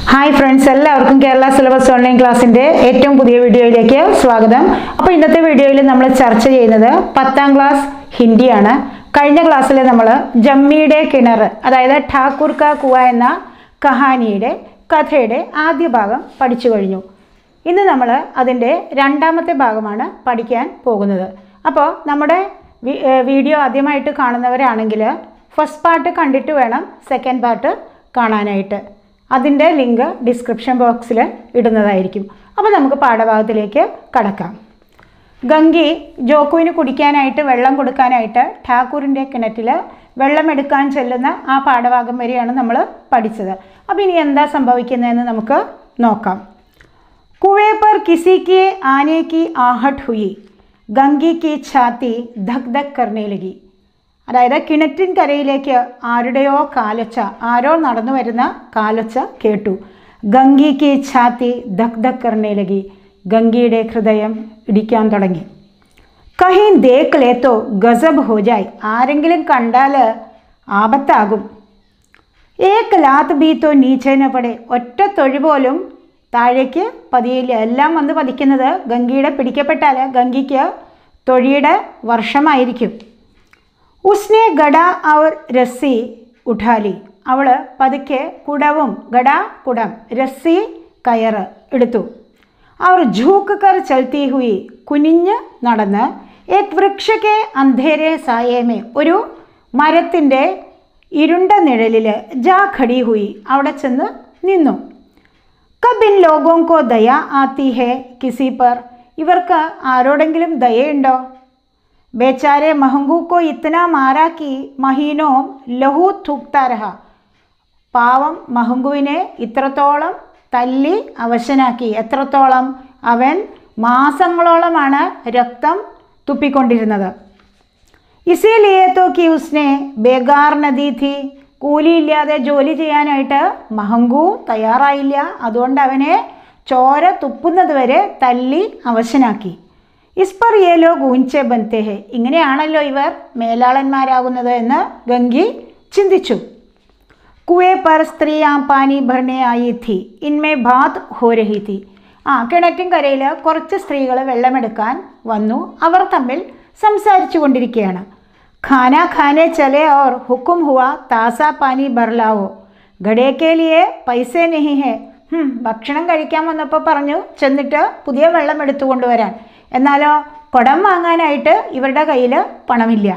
Hi friends, എല്ലാവർക്കും Kerala syllabus online ക്ലാസ്സിൻ്റെ ഏറ്റവും പുതിയ വീഡിയോയിലേക്ക് സ്വാഗതം. അപ്പോൾ ഇന്നത്തെ വീഡിയോയിൽ നമ്മൾ ചർച്ച ചെയ്യുന്നത് 10ാം ക്ലാസ് ഹിന്ദിയാണ്. കഴിഞ്ഞ ക്ലാസ്സിൽ നമ്മൾ ജമ്മിയുടെ കിണർ, അതായത് ഠാക്കൂർ കാ കുവ എന്ന കഹാനിയുടെ കഥയുടെ ആദ്യ ഭാഗം പഠിച്ചു കഴിഞ്ഞു. ഇന്ന് നമ്മൾ അതിൻ്റെ രണ്ടാമത്തെ ഭാഗമാണ് പഠിക്കാൻ പോകുന്നത്. അപ്പോൾ നമ്മുടെ വീഡിയോ ആദ്യമായിട്ട് കാണുന്നവരാണെങ്കിൽ ഫസ്റ്റ് പാർട്ട് കണ്ടിട്ട് വേണം സെക്കൻഡ് പാർട്ട് കാണാനായിട്ട്. അതിൻ്റെ ലിങ്ക് ഡിസ്ക്രിപ്ഷൻ ബോക്സിൽ ഇടുന്നതായിരിക്കും. അപ്പോൾ നമുക്ക് പാഠഭാഗത്തിലേക്ക് കടക്കാം. ഗംഗി ജോക്കുവിന് കുടിക്കാനായിട്ട് വെള്ളം കൊടുക്കാനായിട്ട് ഠാക്കൂറിൻ്റെ കിണറ്റിൽ വെള്ളമെടുക്കാൻ ചെല്ലുന്ന ആ പാഠഭാഗം വരെയാണ് നമ്മൾ പഠിച്ചത്. അപ്പോൾ ഇനി എന്താ സംഭവിക്കുന്നതെന്ന് നമുക്ക് നോക്കാം. കുവേ പർ കിസി കി ആനെ കി ആഹട്ട് ഹുയി, ഗംഗി കി ഛാത്തി ധക് ധക് കർണേ ലഗി. അതായത് കിണറ്റിൻ കരയിലേക്ക് ആരുടെയോ കാലൊച്ച, ആരോ നടന്നു വരുന്ന കാലൊച്ച കേട്ടു. ഗംഗിക്ക് ഛാത്തി ധക് ധക് കർണേ ലഗി, ഗംഗയുടെ ഹൃദയം ഇടിക്കാൻ തുടങ്ങി. കഹീൻ ദേഖ് ലേത്തോ ഗസബ് ഹോജായ്, ആരെങ്കിലും കണ്ടാൽ ആപത്താകും. ഏക് ലാത്ത് ബീത്തോ നീച്ചേന പടെ, ഒറ്റ തൊഴി പോലും താഴേക്ക് പതിയില്ല. എല്ലാം വന്ന് പതിക്കുന്നത് ഗംഗയുടെ പിടിക്കപ്പെട്ടാൽ ഗംഗയ്ക്ക് തൊഴിയുടെ വർഷമായിരിക്കും. ഉസ്നെ ഗഡ അവർ രസ്സി ഉഠാലി, അവൾ പതുക്കെ കുടവും, ഗഡ കുടം, രസ്സി കയറ് എടുത്തു. അവർ ഝൂക്ക് കർ ചൽത്തി ഹുയി, കുനിഞ്ഞ് നടന്ന്, ഏക് വൃക്ഷക്കെ അന്ധേരെ സായേമേ, ഒരു മരത്തിൻ്റെ ഇരുണ്ട നിഴലിൽ, ജാ ഖടി ഹുയി, അവിടെ ചെന്ന് നിന്നു. കബ് ഇൻ ലോഗോं को ദയ ആത്തി ഹേ കിസി പർ, ഇവർക്ക് ആരോടെങ്കിലും ദയയുണ്ടോ? बेचारे महंगू को इतना मारा कि महीनों लहू थूकता रहा, പാവം മഹങ്കുവിനെ ഇത്രത്തോളം തല്ലി അവശനാക്കി. എത്രത്തോളം? അവൻ മാസങ്ങളോളമാണ് രക്തം തുപ്പിക്കൊണ്ടിരുന്നത്. ഇസീലിയേ തോ കി ഉസ്നെ ബേഗാർ നദി ഥി, കൂലിയില്ലാതെ ജോലി ചെയ്യാനായിട്ട് മഹങ്കു തയ്യാറായില്ല. അതുകൊണ്ട് അവനെ ചോര തുപ്പുന്നത് വരെ തല്ലി അവശനാക്കി. ഇസ്പർ യേ ലോഗ് ഊഞ്ചെ ബൻതേ ഹെ, ഇങ്ങനെയാണല്ലോ ഇവർ മേലാളന്മാരാകുന്നത് എന്ന് ഗംഗി ചിന്തിച്ചു. കുവേ പർ സ്ത്രീയാ പാനി ഭർണേ ആയി ഥി, ഇൻമേ ബാത് ഹോ രഹി ഥി. കിണറ്റിൻ കരയിൽ കുറച്ച് സ്ത്രീകൾ വെള്ളമെടുക്കാൻ വന്നു. അവർ തമ്മിൽ സംസാരിച്ചു കൊണ്ടിരിക്കുകയാണ്. ഖാന ഖാനെ ചലേ ഓർ ഹുക്കും ഹുവാ താസാ പാനി ഭർലാവോ, ഘടേക്കെ ലിയേ പൈസേ നഹി ഹേ. ഭക്ഷണം കഴിക്കാൻ വന്നപ്പോൾ പറഞ്ഞു ചെന്നിട്ട് പുതിയ വെള്ളം എടുത്തു കൊണ്ടുവരാൻ. എന്നാലോ കുടം വാങ്ങാനായിട്ട് ഇവരുടെ കയ്യിൽ പണമില്ല.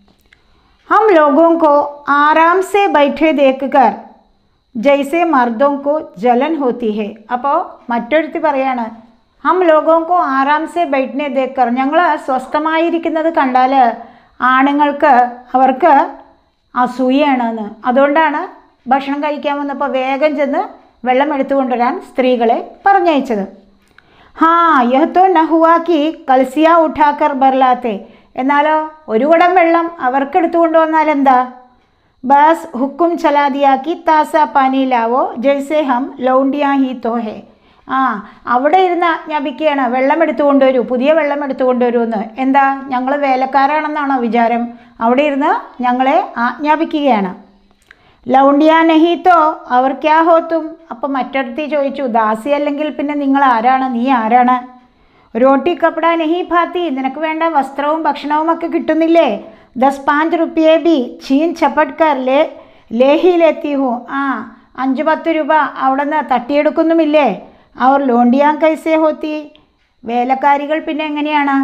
ഹം ലോഗോं को ആരാം സേ ബൈഠേ ദേഖ് കർ ജൈസേ മർദോं को ജലൻ ഹോത്തി ഹേ. അപ്പോൾ മറ്റൊരുത്തി പറയാണ്, ഹം ലോഗോं को ആരാം സേ ബൈഠ്നെ ദേഖ് കർ, ഞങ്ങൾ സ്വസ്ഥമായിരിക്കുന്നത് കണ്ടാൽ ആണുങ്ങൾക്ക് അവർക്ക് അസൂയാണെന്ന്. അതുകൊണ്ടാണ് ഭക്ഷണം കഴിക്കാൻ വന്നപ്പോൾ വേഗം ചെന്ന് വെള്ളം എടുത്തു കൊണ്ടുവരാൻ സ്ത്രീകളെ പറഞ്ഞയച്ചത്. യഹ് തോ ന ഹുവാ കി കൽസിയ ഉഠാക്കർ ബർലാത്തെ, എന്നാലോ ഒരു കുടം വെള്ളം അവർക്ക് എടുത്തു കൊണ്ടുവന്നാൽ എന്താ? Bus Hukum ചലാ Diya Ki Taza pani Lao ജൈസേ Hum ലൗണ്ടിയാ he തോ ഹേ. അവിടെ ഇരുന്ന് ആജ്ഞാപിക്കുകയാണ്, വെള്ളം എടുത്തു കൊണ്ടുവരൂ, പുതിയ വെള്ളം എടുത്തു കൊണ്ടുവരൂ എന്ന്. എന്താ, ഞങ്ങൾ വേലക്കാരാണെന്നാണോ വിചാരം? അവിടെ ഇരുന്ന് ഞങ്ങളെ ആജ്ഞാപിക്കുകയാണ്. ലൗണ്ടിയാ നഹീത്തോ അവർ ക്യാ ഹോത്തും. അപ്പം മറ്റൊരുത്തി ചോദിച്ചു, ദാസി അല്ലെങ്കിൽ പിന്നെ നിങ്ങൾ ആരാണ്? നീ ആരാണ്? റോട്ടി കപ്പട നഹി ഭാത്തി, നിനക്ക് വേണ്ട വസ്ത്രവും ഭക്ഷണവും ഒക്കെ കിട്ടുന്നില്ലേ? 10-5 റുപ്യേ ബി ചീൻ ചപ്പട്കർ ലേഹി ലേത്തി ഹൂ, 5-10 രൂപ അവിടെ നിന്ന് തട്ടിയെടുക്കുന്നുമില്ലേ? അവർ ലോണ്ടിയാ കൈസേ ഹോത്തി, വേലക്കാരികൾ പിന്നെ എങ്ങനെയാണ്?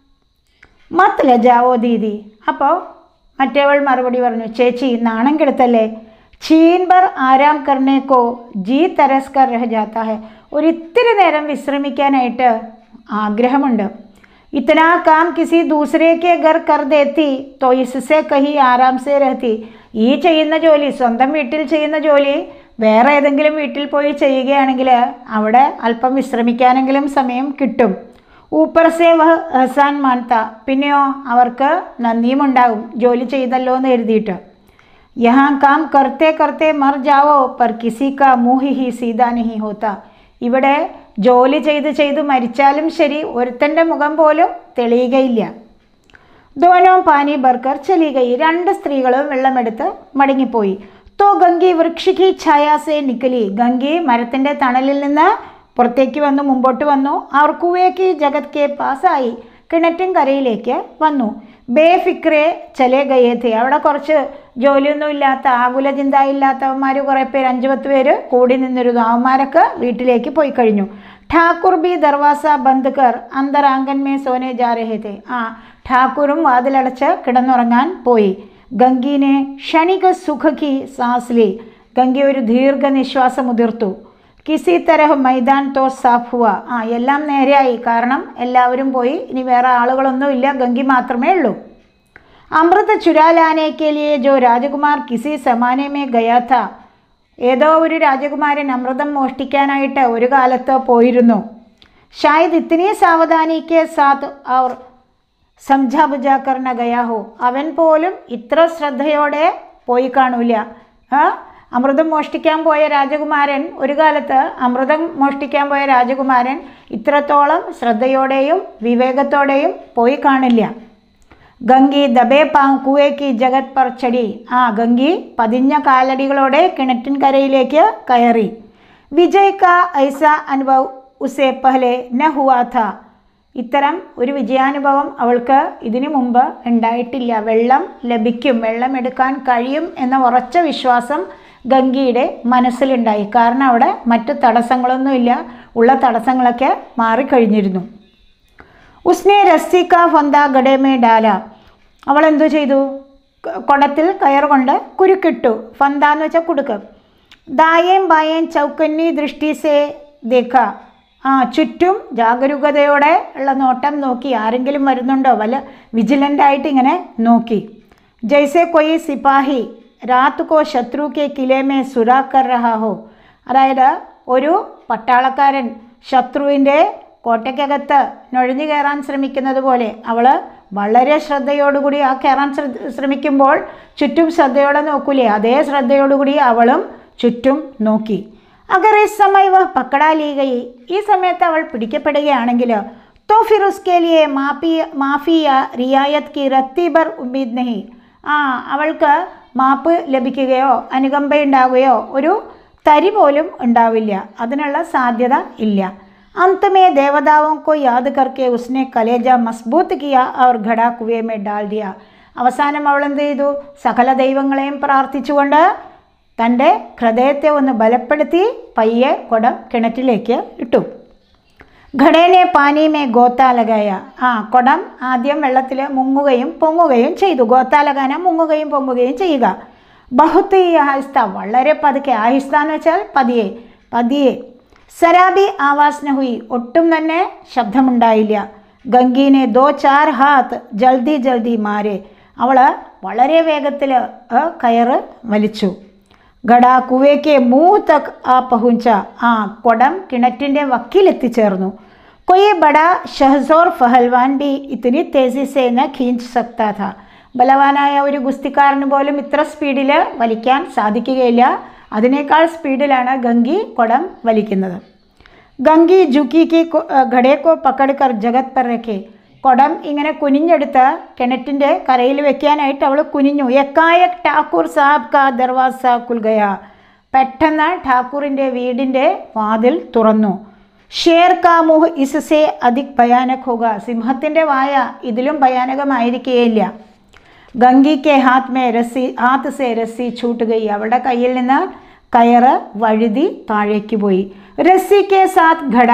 മത് ലജാവോ ദീദി. അപ്പോൾ മറ്റേവൾ മറുപടി പറഞ്ഞു, ചേച്ചി നാണം കെടുത്തല്ലേ. ചീൻ ബർ ആരാം കർണേക്കോ ജി തരസ്കർ രഹ ജാത്ത ഹെ, ഒരിത്തിരി നേരം വിശ്രമിക്കാനായിട്ട് ആഗ്രഹമുണ്ട്. ഇത്തനാ കാം കിസി ദൂസരേക്ക് ഗർ കർ ദേത്തി തോ ഇസ്സേ കഹി ആരാം സേ രഹത്തി, ഈ ചെയ്യുന്ന ജോലി, സ്വന്തം വീട്ടിൽ ചെയ്യുന്ന ജോലി വേറെ ഏതെങ്കിലും വീട്ടിൽ പോയി ചെയ്യുകയാണെങ്കിൽ അവിടെ അല്പം വിശ്രമിക്കാനെങ്കിലും സമയം കിട്ടും. ഊപ്പർ സേ വഹ് ഹസാൻ മാൻത, പിന്നെയോ അവർക്ക് നന്ദിയുമുണ്ടാകും ജോലി ചെയ്തല്ലോ എന്ന് എഴുതിയിട്ട്. യഹാ കാം കർത്തേ കർത്തേ മർ ജാവോ പർ കിസി കാ മുഹ് ഹി സീതാ നഹി ഹോത്ത, ഇവിടെ ജോലി ചെയ്ത് മരിച്ചാലും ശരി ഒരുത്തൻ്റെ മുഖം പോലും തെളിയുകയില്ല. ദോനോ പാനി ബർക്കർ ചലി ഗയി, രണ്ട് സ്ത്രീകളും വെള്ളമെടുത്ത് മടങ്ങിപ്പോയി. तो तो गंगी वृक्ष की छाया से निकली. ഗംഗി മരത്തിൻ്റെ തണലിൽ നിന്ന് പുറത്തേക്ക് വന്നു, മുമ്പോട്ട് വന്നു. അവർ കുവേക്ക് ജഗത് കെ പാസായി, കിണറ്റിൻ കരയിലേക്ക് വന്നു. ബേഫിക്രെ ചലേ ഗയേ ഥേ. അവിടെ കുറച്ച് ജോലിയൊന്നും ഇല്ലാത്ത, ആകുല ചിന്ത ഇല്ലാത്തവന്മാർ കുറേ പേര്, 5-10 പേര് കൂടി നിന്നിരുന്നു. അവന്മാരൊക്കെ വീട്ടിലേക്ക് പോയി കഴിഞ്ഞു. ഠാക്കൂർ ബി ദർവാസ ബന്ദ് കർ അന്തർ ആംഗൻ മേ സോനെ ജാ രഹേ ഥേ. ഠാക്കൂറും വാതിലടച്ച് കിടന്നുറങ്ങാൻ പോയി. ഗംഗീനെ ക്ഷണിക സുഖി സാസ് ലി. ഗംഗി ഒരു ദീർഘനിശ്വാസം ഉതിർത്തു. കിസി തരഹ് മൈദാൻ തോ സാഫ് ഹുവ. എല്ലാം നേരെയായി, കാരണം എല്ലാവരും പോയി, ഇനി വേറെ ആളുകളൊന്നുമില്ല, ഗംഗി മാത്രമേ ഉള്ളൂ. അമൃത ചുരാലാനെ കെ ലിയെ ജോ രാജകുമാർ കിസി സമാനെ മേ ഗയാ ഥാ. ഏതോ ഒരു രാജകുമാരൻ അമൃതം മോഷ്ടിക്കാനായിട്ട് ഒരു കാലത്ത് പോയിരുന്നു. ഷായത് ഇത്തിനി സാവധാനി കെ സാത്ത് ഔർ സംജാ ബുജാ കർണ ഗയാ ഹോ. അവൻ പോലും ഇത്ര ശ്രദ്ധയോടെ പോയി കാണൂല. അമൃതം മോഷ്ടിക്കാൻ പോയ രാജകുമാരൻ, ഒരു കാലത്ത് അമൃതം മോഷ്ടിക്കാൻ പോയ രാജകുമാരൻ ഇത്രത്തോളം ശ്രദ്ധയോടെയും വിവേകത്തോടെയും പോയി കാണില്ല. ഗംഗി ദബേ പാങ് കുവേക്ക് ജഗത് പർ ചടി. ഗംഗി പതിഞ്ഞ കാലടികളോടെ കിണറ്റിൻ കരയിലേക്ക് കയറി. വിജയ് കാ ഐസ അനുഭവ് ഉസേ പഹലെ ന ഹുവാ ഥാ. ഇത്തരം ഒരു വിജയാനുഭവം അവൾക്ക് ഇതിനു മുമ്പ് ഉണ്ടായിട്ടില്ല. വെള്ളം ലഭിക്കും, വെള്ളം എടുക്കാൻ കഴിയും എന്ന ഉറച്ച വിശ്വാസം ഗംഗയുടെ മനസ്സിലുണ്ടായി. കാരണം അവിടെ മറ്റു തടസ്സങ്ങളൊന്നുമില്ല, ഉള്ള തടസ്സങ്ങളൊക്കെ മാറിക്കഴിഞ്ഞിരുന്നു. ഉസ്നെ രസ്സി കാ ഫന്ദ ഗഡേ മേ ഡാല. അവൾ എന്തു ചെയ്തു? കുടത്തിൽ കയർ കൊണ്ട് കുരുക്കിട്ടു. ഫന്ദ എന്ന് വെച്ചാൽ കുടുക്ക്. ദായേം ബായേം ചൗക്കന്നി ദൃഷ്ടി സേ ദേഖ. ചുറ്റും ജാഗരൂകതയോടെ ഉള്ള നോട്ടം നോക്കി, ആരെങ്കിലും വരുന്നുണ്ടോ, വല്ല വിജിലൻ്റായിട്ട് ഇങ്ങനെ നോക്കി. ജയ്സെ കൊയ് സിപ്പാഹി രാത് കോ ശത്രു കെ കിലേ മേ സുരാ കർ രഹാ ഹോ. അതായത് ഒരു പട്ടാളക്കാരൻ ശത്രുവിൻ്റെ കോട്ടയ്ക്കകത്ത് നുഴഞ്ഞു കയറാൻ ശ്രമിക്കുന്നത് പോലെ അവൾ വളരെ ശ്രദ്ധയോടുകൂടി കയറാൻ ശ്രമിക്കുമ്പോൾ ചുറ്റും ശ്രദ്ധയോടെ നോക്കൂലേ, അതേ ശ്രദ്ധയോടുകൂടി അവളും ചുറ്റും നോക്കി. അഗർ ഈ സമയ വ പക്കടാ ലീ ഗയി. ഈ സമയത്ത് അവൾ പിടിക്കപ്പെടുകയാണെങ്കിൽ तो फिर उसके लिए माफ़ी या रियायत की रत्ती भर उम्मीद नहीं. അവൾക്ക് മാപ്പ് ലഭിക്കുകയോ അനുകമ്പയുണ്ടാവുകയോ ഒരു തരി പോലും ഉണ്ടാവില്ല, അതിനുള്ള സാധ്യത ഇല്ല. अंतमे देवताओं को याद करके उसने कलेजा मजबूत किया और घड़ा कुएं में डाल दिया. അവസാനം അവൾ എന്ത് ചെയ്തു? സകല ദൈവങ്ങളെയും പ്രാർത്ഥിച്ചുകൊണ്ട് തൻ്റെ ഹൃദയത്തെ ഒന്ന് ബലപ്പെടുത്തി പയ്യെ കുടം കിണറ്റിലേക്ക് ഇട്ടു. ഘടേനെ പാനിമേ ഗോത്താലകായ. കുടം ആദ്യം വെള്ളത്തിൽ മുങ്ങുകയും പൊങ്ങുകയും ചെയ്തു. ഗോത്താലകാന മുങ്ങുകയും പൊങ്ങുകയും ചെയ്യുക. ബഹുത്ത് ഈ ആഹിസ്ത, വളരെ പതുക്കെ. ആഹിസ്ത എന്ന് വെച്ചാൽ പതിയെ പതിയെ. സരാബി ആവാസ് നഹുയി, ഒട്ടും തന്നെ ശബ്ദമുണ്ടായില്ല. ഗംഗീനെ 2-4 ഹാത്ത് ജൽദി ജൽദി മാരെ. അവൾ വളരെ വേഗത്തിൽ കയറ് വലിച്ചു. ഘട കുവേക്ക് മൂഹ് തക് പഹുഞ്ച. കുടം കിണറ്റിൻ്റെ വക്കിലെത്തിച്ചേർന്നു. കൊയ് ബഡ ഷഹസോർ ഫഹൽവാൻ ബി ഇത്തിനി തേസി സേ ന ഖീഞ്ച് സക്താ ഥാ. ബലവാനായ ഒരു ഗുസ്തിക്കാരന് പോലും ഇത്ര സ്പീഡിൽ വലിക്കാൻ സാധിക്കുകയില്ല. അതിനേക്കാൾ സ്പീഡിലാണ് ഗംഗി കുടം വലിക്കുന്നത്. ഗംഗി ജുക്കിക്ക് ഘടേക്കോ പക്കടുക്കർ ജഗത് പർ രഖേ. കുടം ഇങ്ങനെ കുനിഞ്ഞെടുത്ത് കിണറ്റിൻ്റെ കരയിൽ വെക്കാനായിട്ട് അവൾ കുനിഞ്ഞു. എക്കായക് ഠാക്കൂർ സാബ് കാ ദർവാസ കുൽഗയ. പെട്ടെന്ന് ഠാക്കൂറിൻ്റെ വീടിൻ്റെ വാതിൽ തുറന്നു. ഷേർ കാ മുഹ് ഇസ്സേ അധിക് ഭയാനക് ഹോഗ. സിംഹത്തിൻ്റെ വായ ഇതിലും ഭയാനകമായിരിക്കുകയില്ല. ഗംഗിക്ക് ഹാത്ത് സേ രസ്സി ഛൂട്ട് ഗയി. അവളുടെ കയ്യിൽ നിന്ന് കയറ് വഴുതി താഴേക്ക് പോയി. രസ്സിക്ക് സാത്ത് ഘട.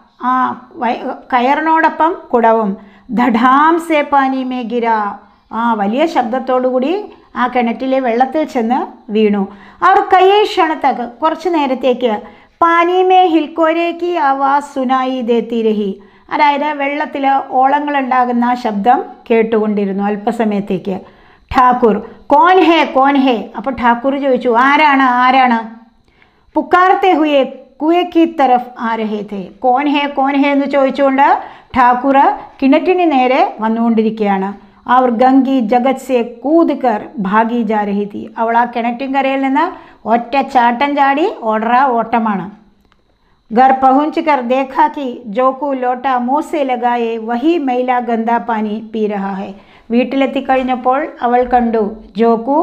കയറിനോടൊപ്പം കുടവും. ധഡാം സേ പാനി മേ ഗിര. വലിയ ശബ്ദത്തോടുകൂടി ആ കിണറ്റിലെ വെള്ളത്തിൽ ചെന്ന് വീണു. അവർ കയ്യെ ക്ഷണത്തക്ക്, കുറച്ച് നേരത്തേക്ക് പാനി മേ ഹിൽക്കോരേക്ക് ആവാസ് സുനായി ദേത്തി രഹി. അതായത് വെള്ളത്തിൽ ഓളങ്ങളുണ്ടാകുന്ന ശബ്ദം കേട്ടുകൊണ്ടിരുന്നു അല്പസമയത്തേക്ക്. ഠാക്കൂർ കോൻ ഹേ കോൻ ഹേ. അപ്പോൾ ഠാക്കൂർ ചോദിച്ചു, ആരാണ് ആരാണ്? പുക്കാർത്തെ ഹുയെ കുവേക്ക് തരഫ് ആ രഹേ ഥേ. കോൻ ഹേ എന്ന് ചോദിച്ചുകൊണ്ട് ഠാക്കൂർ കിണറ്റിന് നേരെ വന്നുകൊണ്ടിരിക്കുകയാണ്. അവർ ഗംഗി ജഗത് സേ കൂത് കർ ഭാഗി ജാ രഹി ഥി. അവൾ ആ കിണറ്റിൻകരയിൽ നിന്ന് ഒറ്റ ചാട്ടം ചാടി ഓട്ടമാണ്. घर पहुँच कर देखा कि जोकू लोटा मुँह से लगाए वही मैला गंदा पानी पी रहा है. വീട്ടിലെത്തിക്കഴിഞ്ഞപ്പോൾ അവൾ കണ്ടു ജോക്കു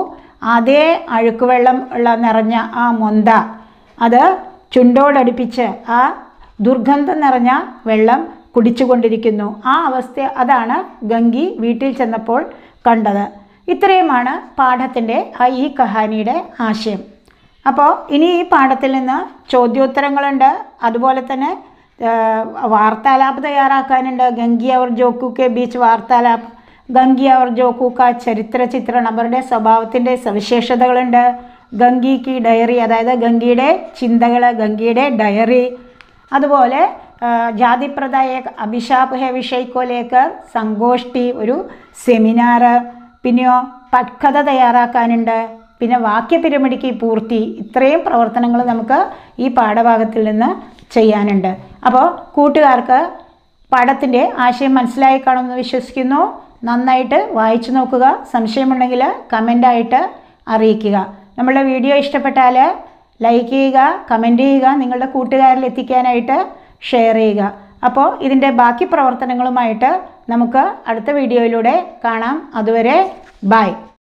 അതേ അഴുക്കുവെള്ളം നിറഞ്ഞ ആ മൊന്ത അത് ചുണ്ടോടടുപ്പിച്ച് ആ ദുർഗന്ധം നിറഞ്ഞ വെള്ളം കുടിച്ചുകൊണ്ടിരിക്കുന്നു. ആ അവസ്ഥ അതാണ് ഗംഗി വീട്ടിൽ ചെന്നപ്പോൾ കണ്ടത്. ഇത്രയുമാണ് പാഠത്തിൻ്റെ ഈ കഹാനിയുടെ ആശയം. അപ്പോൾ ഇനി ഈ പാഠത്തിൽ നിന്ന് ചോദ്യോത്തരങ്ങളുണ്ട്, അതുപോലെ തന്നെ വാർത്താലാപ് തയ്യാറാക്കാനുണ്ട്. ഗംഗി और ജോക്കു കെ ബീച്ച് വാർത്താലാപ്, ഗംഗി और ജോക്കു കാ ചരിത്ര ചിത്രണം, അവരുടെ സ്വഭാവത്തിൻ്റെ സവിശേഷതകളുണ്ട്. ഗംഗി കി ഡയറി, അതായത് ഗംഗയുടെ ചിന്തകൾ, ഗംഗയുടെ ഡയറി. അതുപോലെ ജാതി പ്രഥ ഏക് അഭിശാപ് ഹെ വിഷയ്ക്കോ ലേക്കർ സംഗോഷ്ഠി, ഒരു സെമിനാർ. പിന്നെയോ പട്കഥ തയ്യാറാക്കാനുണ്ട്. പിന്നെ വാക്യ പിരമിഡിക്ക് പൂർത്തി. ഇത്രയും പ്രവർത്തനങ്ങൾ നമുക്ക് ഈ പാഠഭാഗത്തിൽ നിന്ന് ചെയ്യാനുണ്ട്. അപ്പോൾ കൂട്ടുകാർക്ക് പാഠത്തിൻ്റെ ആശയം മനസ്സിലായി കാണുമെന്ന് വിശ്വസിക്കുന്നു. നന്നായിട്ട് വായിച്ചു നോക്കുക. സംശയമുണ്ടെങ്കിൽ കമൻ്റായിട്ട് അറിയിക്കുക. നമ്മളുടെ വീഡിയോ ഇഷ്ടപ്പെട്ടാൽ ലൈക്ക് ചെയ്യുക, കമൻറ്റ് ചെയ്യുക, നിങ്ങളുടെ കൂട്ടുകാരിൽ എത്തിക്കാനായിട്ട് ഷെയർ ചെയ്യുക. അപ്പോൾ ഇതിൻ്റെ ബാക്കി പ്രവർത്തനങ്ങളുമായിട്ട് നമുക്ക് അടുത്ത വീഡിയോയിലൂടെ കാണാം. അതുവരെ ബൈ.